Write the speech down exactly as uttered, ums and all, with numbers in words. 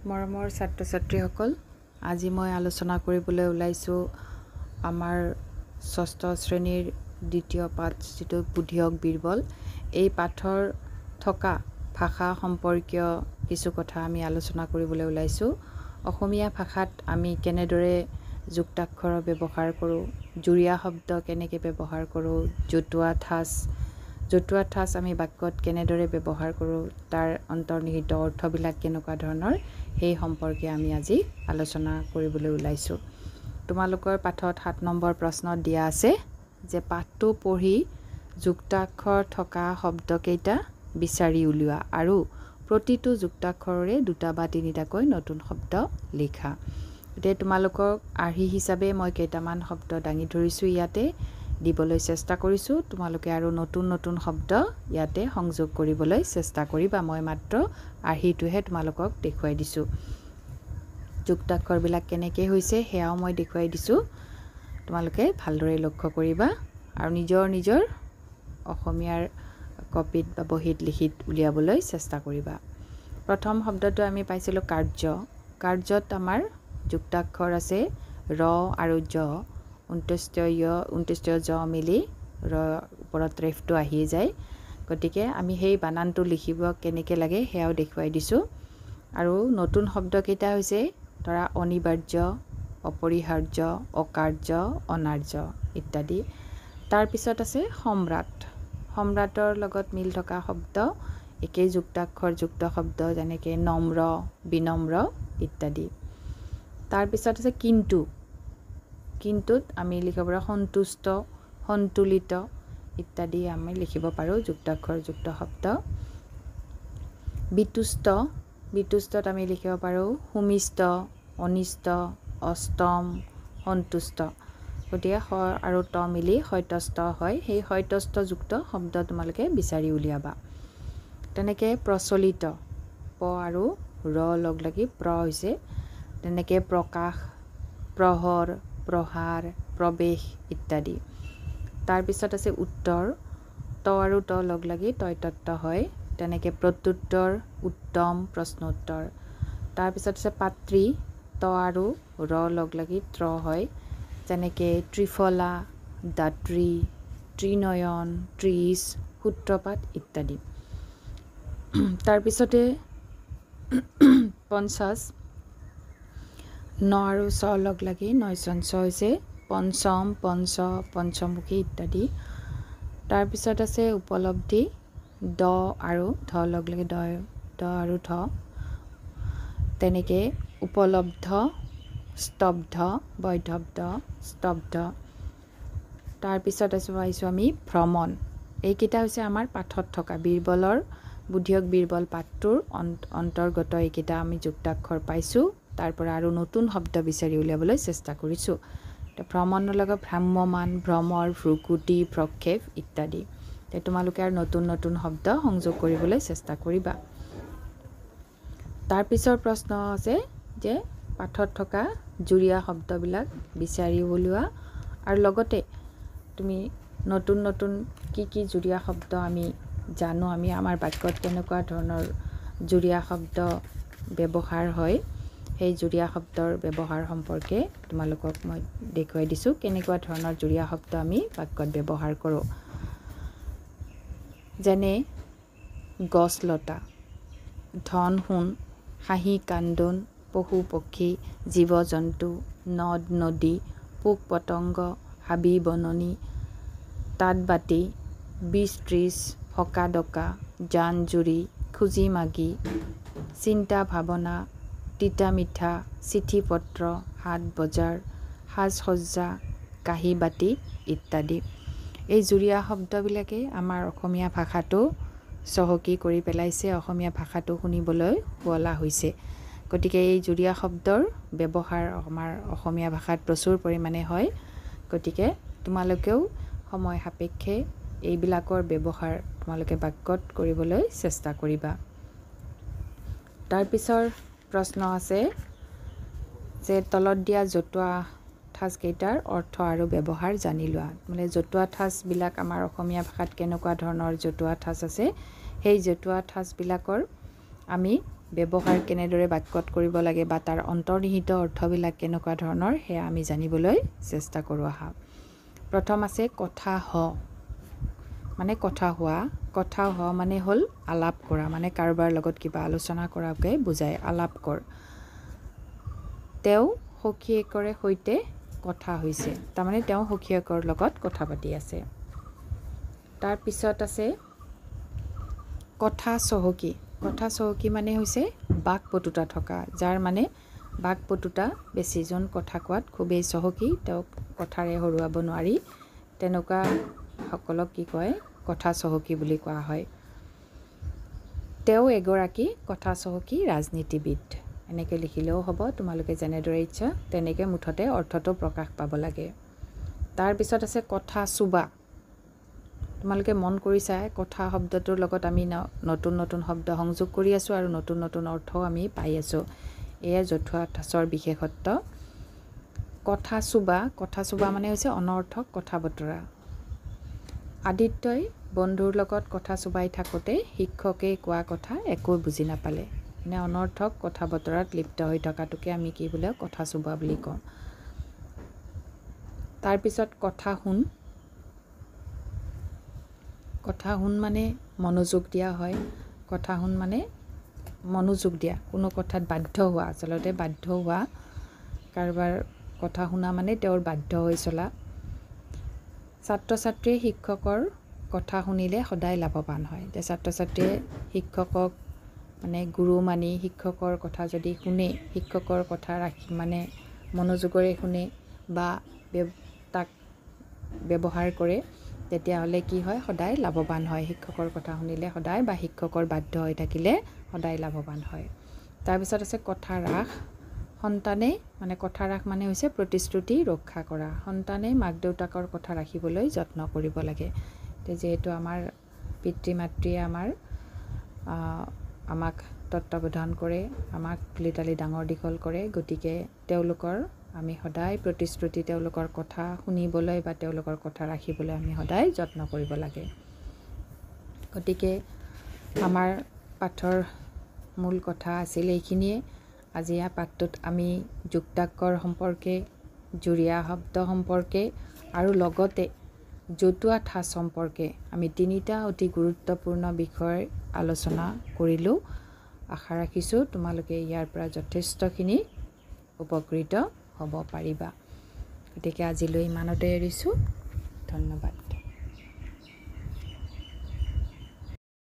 মৰমৰ ছাত্ৰ ছাত্ৰীসকল, আজি মই আলোচনা কৰিবলৈ ওলাইছোঁ আমাৰ ষষ্ঠ শ্ৰেণীৰ দ্বিতীয় পাঠ যিটো বুদ্ধিয়ক বীৰবল। এই পাঠৰ থকা ভাষা সম্পৰ্কীয় কিছু কথা আমি আলোচনা কৰিবলৈ ওলাইছোঁ। অসমীয়া ভাষাত আমি কেনেদৰে যুক্তাক্ষৰৰ ব্যৱহাৰ কৰোঁ, জুৰীয়া শব্দ কেনেকৈ ব্যৱহাৰ কৰোঁ, জতুৱা ঠাঁচ জতুৱা ঠাঁচ আমি বাক্যত কেনেদৰে ব্যৱহাৰ কৰোঁ, তাৰ অন্তৰ্নিহিত অৰ্থবিলাক কেনেকুৱা ধৰণৰ, সেই সম্পৰ্কে আমি আজি আলোচনা কৰিবলৈ ওলাইছোঁ। তোমালোকৰ পাঠত সাত নম্বৰ প্ৰশ্নত দিয়া আছে যে পাঠটো পঢ়ি যুক্তাক্ষৰ থকা শব্দকেইটা বিচাৰি উলিওৱা আৰু প্ৰতিটো যুক্তাক্ষৰৰে দুটা বা তিনিটাকৈ নতুন শব্দ লিখা। এতিয়া তোমালোকক আৰ্হি হিচাপে মই কেইটামান শব্দ দাঙি ধৰিছোঁ, ইয়াতে দিবলৈ চেষ্টা কৰিছোঁ। তোমালোকে আৰু নতুন নতুন শব্দ ইয়াতে সংযোগ কৰিবলৈ চেষ্টা কৰিবা। মই মাত্ৰ আৰ্হিটোহে তোমালোকক দেখুৱাই দিছোঁ। যুক্তাক্ষৰবিলাক কেনেকৈ হৈছে সেয়াও মই দেখুৱাই দিছোঁ। তোমালোকে ভালদৰে লক্ষ্য কৰিবা আৰু নিজৰ নিজৰ অসমীয়াৰ কপিত বা বহীত লিখি উলিয়াবলৈ চেষ্টা কৰিবা। প্ৰথম শব্দটো আমি পাইছিলোঁ কাৰ্য। কাৰ্যত আমাৰ যুক্তাক্ষৰ আছে ৰ আৰু জ, ঊনত্ৰিছটা য় ঊনত্ৰিছটা জ মিলি ৰ ওপৰত ৰেফটো আহি যায়। গতিকে আমি সেই বানানটো লিখিব কেনেকৈ লাগে সেয়াও দেখুৱাই দিছোঁ। আৰু নতুন শব্দকেইটা হৈছে ধৰা অনিবাৰ্য, অপৰিহাৰ্য, অকাৰ্য, অনাৰ্য ইত্যাদি। তাৰপিছত আছে সম্ৰাট। সম্ৰাটৰ লগত মিল থকা শব্দ একেই যুক্তাক্ষৰযুক্ত শব্দ, যেনেকৈ নম্ৰ, বিনম্ৰ ইত্যাদি। তাৰপিছত আছে কিন্তু। কিন্তুত আমি লিখিব পাৰোঁ সন্তুষ্ট, সন্তুলিত ইত্যাদি আমি লিখিব পাৰোঁ যুক্তাক্ষৰযুক্ত শব্দ। বিতুষ্ট। বিতুষ্টত আমি লিখিব পাৰোঁ সুমিষ্ট, অনিষ্ট, অষ্টম, সন্তুষ্ট। গতিকে স আৰু ত মিলি সৈতস্থ হয়। সেই সৈতস্থযুক্ত শব্দ তোমালোকে বিচাৰি উলিয়াবা। তেনেকৈ প্ৰচলিত, প আৰু ৰ লগ লাগি প্ৰ হৈছে। তেনেকৈ প্ৰকাশ, প্ৰহৰ, প্ৰহাৰ, প্ৰৱেশ ইত্যাদি। তাৰপিছত আছে উত্তৰ, ত আৰু ত লগ লাগি তৈতত্ব হয়। তেনেকৈ প্ৰত্যুত্তৰ, উত্তম, প্ৰশ্নোত্তৰ। তাৰপিছত আছে পাত্ৰী, ত আৰু ৰ লগ লাগি ত্ৰ হয়। যেনেকৈ ত্ৰিফলা, দাত্ৰী, ত্ৰিনয়ন, ত্ৰিশ, সূত্ৰপাত ইত্যাদি। তাৰপিছতে পঞ্চাছ, ন আৰু চ লগ লাগি নয়চঞ্চ হৈছে। পঞ্চম, পঞ্চ, পঞ্চমুখী ইত্যাদি। তাৰপিছত আছে উপলব্ধি, দ আৰু ধ লগ লাগি দ দ আৰু ধ। তেনেকৈ উপলব্ধ, স্তব্ধ, বৈধব্ধ, স্তব্ধ। তাৰপিছত আছোঁ পাইছোঁ আমি ভ্ৰমণ। এইকেইটা হৈছে আমাৰ পাঠত থকা বীৰবলৰ বুদ্ধিয়ক বীৰবল পাঠটোৰ অন্তৰ্গত এইকেইটা আমি যুক্তাক্ষৰ পাইছোঁ। তাৰ পৰা আৰু নতুন শব্দ বিচাৰি উলিয়াবলৈ চেষ্টা কৰিছোঁ। ভ্ৰমণৰ লগত ভ্ৰাম্যমান, ভ্ৰমৰ, ভ্ৰুকুটি, প্ৰক্ষেপ ইত্যাদি। তোমালোকে আৰু নতুন নতুন শব্দ সংযোগ কৰিবলৈ চেষ্টা কৰিবা। তাৰপিছৰ প্ৰশ্ন আছে যে পাঠত থকা জুৰীয়া শব্দবিলাক বিচাৰি উলিওৱা আৰু লগতে তুমি নতুন নতুন কি কি জুৰীয়া শব্দ আমি জানো, আমি আমাৰ বাক্যত কেনেকুৱা ধৰণৰ জুৰীয়া শব্দ ব্যৱহাৰ হয়, সেই জুৰীয়া শব্দৰ ব্যৱহাৰ সম্পৰ্কে তোমালোকক মই দেখুৱাই দিছোঁ। কেনেকুৱা ধৰণৰ জুৰীয়া শব্দ আমি বাক্যত ব্যৱহাৰ কৰোঁ। যেনে গছ লতা, ধন সোণ, হাঁহি কান্দোন, পশু পক্ষী, জীৱ জন্তু, নদ নদী, পোক পতংগ, হাবি বননি, তাঁত বাতি, বিছ ত্ৰিছ, হকা ডকা, জান জুৰি, খুজি মাগি, চিন্তা ভাৱনা, তিতা মিঠা, চিঠি পত্ৰ, হাট বজাৰ, সাজ সজ্জা, কাঁহী বাতি ইত্যাদি। এই জুৰীয়া শব্দবিলাকে আমাৰ অসমীয়া ভাষাটো চহকী কৰি পেলাইছে, অসমীয়া ভাষাটো শুনিবলৈ শুৱলা হৈছে। গতিকে এই জুৰীয়া শব্দৰ ব্যৱহাৰ আমাৰ অসমীয়া ভাষাত প্ৰচুৰ পৰিমাণে হয়। গতিকে তোমালোকেও সময় সাপেক্ষে এইবিলাকৰ ব্যৱহাৰ তোমালোকে বাক্যত কৰিবলৈ চেষ্টা কৰিবা। তাৰপিছৰ প্ৰশ্ন আছে যে তলত দিয়া জতুৱা ঠাঁচকেইটাৰ অৰ্থ আৰু ব্যৱহাৰ জানি লোৱা। মানে জতুৱা ঠাঁচবিলাক আমাৰ অসমীয়া ভাষাত কেনেকুৱা ধৰণৰ জতুৱা ঠাঁচ আছে, সেই জতুৱা ঠাঁচবিলাকৰ আমি ব্যৱহাৰ কেনেদৰে বাক্যত কৰিব লাগে বা তাৰ অন্তৰ্নিহিত অৰ্থবিলাক কেনেকুৱা ধৰণৰ সেয়া আমি জানিবলৈ চেষ্টা কৰোঁ আহা। প্ৰথম আছে কথা হ, মানে কথা হোৱা। কথা হ মানে হ'ল আলাপ কৰা, মানে কাৰোবাৰ লগত কিবা আলোচনা কৰাকে বুজায়, আলাপ কৰ। তেওঁ সখীয়েকৰ সৈতে কথা হৈছে, তাৰমানে তেওঁ সখীয়েকৰ লগত কথা পাতি আছে। তাৰপিছত আছে কথা চহকী। কথা চহকী মানে হৈছে বাক পটুতা থকা, যাৰ মানে বাক পটুতা বেছি, যোন কথা কোৱাত খুবেই চহকী, তেওঁক কথাৰে হৰুৱাব নোৱাৰি, তেনেকুৱা সকলক কি কয়, কথা চহকী বুলি কোৱা হয়। তেওঁ এগৰাকী কথা চহকী ৰাজনীতিবিদ, এনেকৈ লিখিলেও হ'ব, তোমালোকে যেনেদৰে ইচ্ছা তেনেকৈ মুঠতে অৰ্থটো প্ৰকাশ পাব লাগে। তাৰপিছত আছে কথা চোবা। তোমালোকে মন কৰিছা কথা শব্দটোৰ লগত আমি নতুন নতুন শব্দ সংযোগ কৰি আছোঁ আৰু নতুন নতুন অৰ্থও আমি পাই আছোঁ। এয়া জতুৱা ঠাঁচৰ বিশেষত্ব। কথা চোবা, কথা চোবা মানে হৈছে অনৰ্থক কথা বতৰা। আদিত্যই বন্ধুৰ লগত কথা চোবাই থাকোঁতে শিক্ষকে কোৱা কথা একো বুজি নাপালে, মানে অনৰ্থক কথা বতৰাত লিপ্ত হৈ থকাটোকে আমি কি বোলে কথা চোবা বুলি কওঁ। তাৰপিছত কথা শুন। কথা শুন মানে মনোযোগ দিয়া হয়। কথা শুন মানে মনোযোগ দিয়া, কোনো কথাত বাধ্য হোৱা, আচলতে বাধ্য হোৱা, কাৰোবাৰ কথা শুনা মানে তেওঁৰ বাধ্য হৈ চলা। ছাত্ৰ ছাত্ৰীয়ে শিক্ষকৰ কথা শুনিলে সদায় লাভৱান হয়। এতিয়া ছাত্ৰ ছাত্ৰীয়ে শিক্ষকক মানে গুৰু মানি শিক্ষকৰ কথা যদি শুনে, শিক্ষকৰ কথা ৰাখি মানে মনোযোগৰে শুনে বা তাক ব্যৱহাৰ কৰে, তেতিয়াহ'লে কি হয়, সদায় লাভৱান হয়। শিক্ষকৰ কথা শুনিলে সদায় বা শিক্ষকৰ বাধ্য হৈ থাকিলে সদায় লাভৱান হয়। তাৰপিছত আছে কথা ৰাখ। সন্তানে মানে কথা ৰাখ মানে হৈছে প্ৰতিশ্ৰুতি ৰক্ষা কৰা। সন্তানে মাক দেউতাকৰ কথা ৰাখিবলৈ যত্ন কৰিব লাগে। যিহেতু আমাৰ পিতৃ মাতৃয়ে আমাৰ আমাক তত্ত্বাৱধান কৰে, আমাক তুলি তালি ডাঙৰ দীঘল কৰে, গতিকে তেওঁলোকৰ আমি সদায় প্ৰতিশ্ৰুতি, তেওঁলোকৰ কথা শুনিবলৈ বা তেওঁলোকৰ কথা ৰাখিবলৈ আমি সদায় যত্ন কৰিব লাগে। গতিকে আমাৰ পাঠৰ মূল কথা আছিল এইখিনিয়ে। আজি এই পাঠটোত আমি যুক্তাক্ষৰ সম্পৰ্কে, জুৰীয়া শব্দ সম্পৰ্কে আৰু লগতে জতুৱা ঠাঁচ সম্পৰ্কে আমি তিনিটা অতি গুৰুত্বপূৰ্ণ বিষয় আলোচনা কৰিলোঁ। আশা ৰাখিছোঁ তোমালোকে ইয়াৰ পৰা যথেষ্টখিনি উপকৃত হ'ব পাৰিবা। গতিকে আজিলৈ ইমানতে এৰিছোঁ। ধন্যবাদ।